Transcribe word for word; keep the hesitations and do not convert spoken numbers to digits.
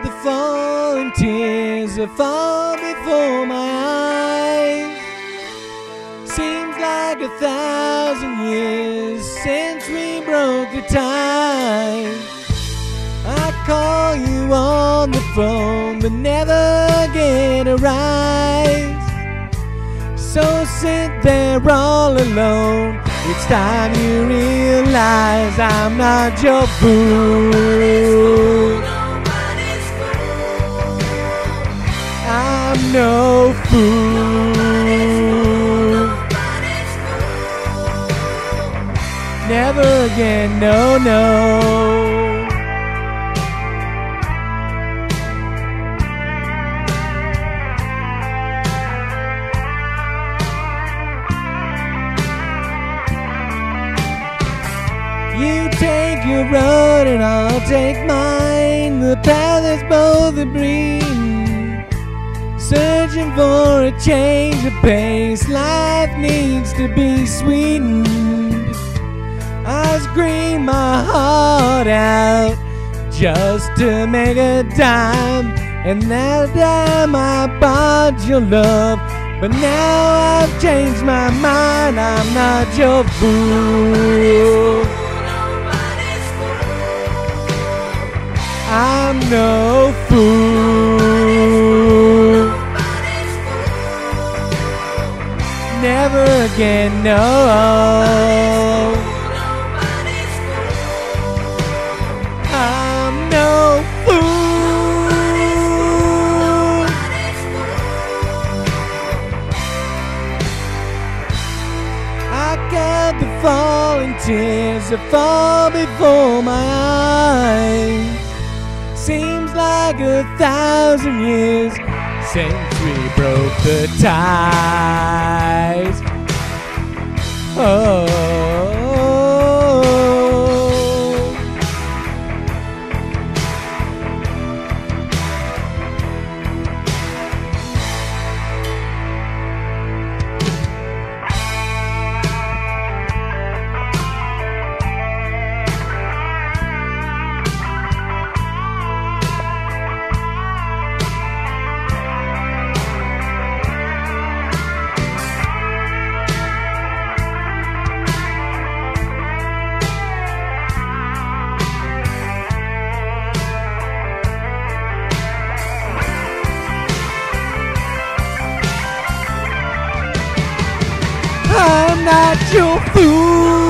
the falling tears that fall before my eyes. Seems like a thousand years since we broke the ties. I call you on the phone but never get a rise. So sit there all alone. It's time you realize I'm not your fool. I'm no fool. Never again, no, no. You take your road and I'll take mine. The path is both a breathing, searching for a change of pace. Life needs to be sweetened. I scream my heart out just to make a dime, and that time I bought your love. But now I've changed my mind. I'm not your fool. I'm no fool. Never again, no. I'm no fool. I count the falling tears that fall before my eyes. Seems like a thousand years since we broke the ties. Oh. I'm not your fool.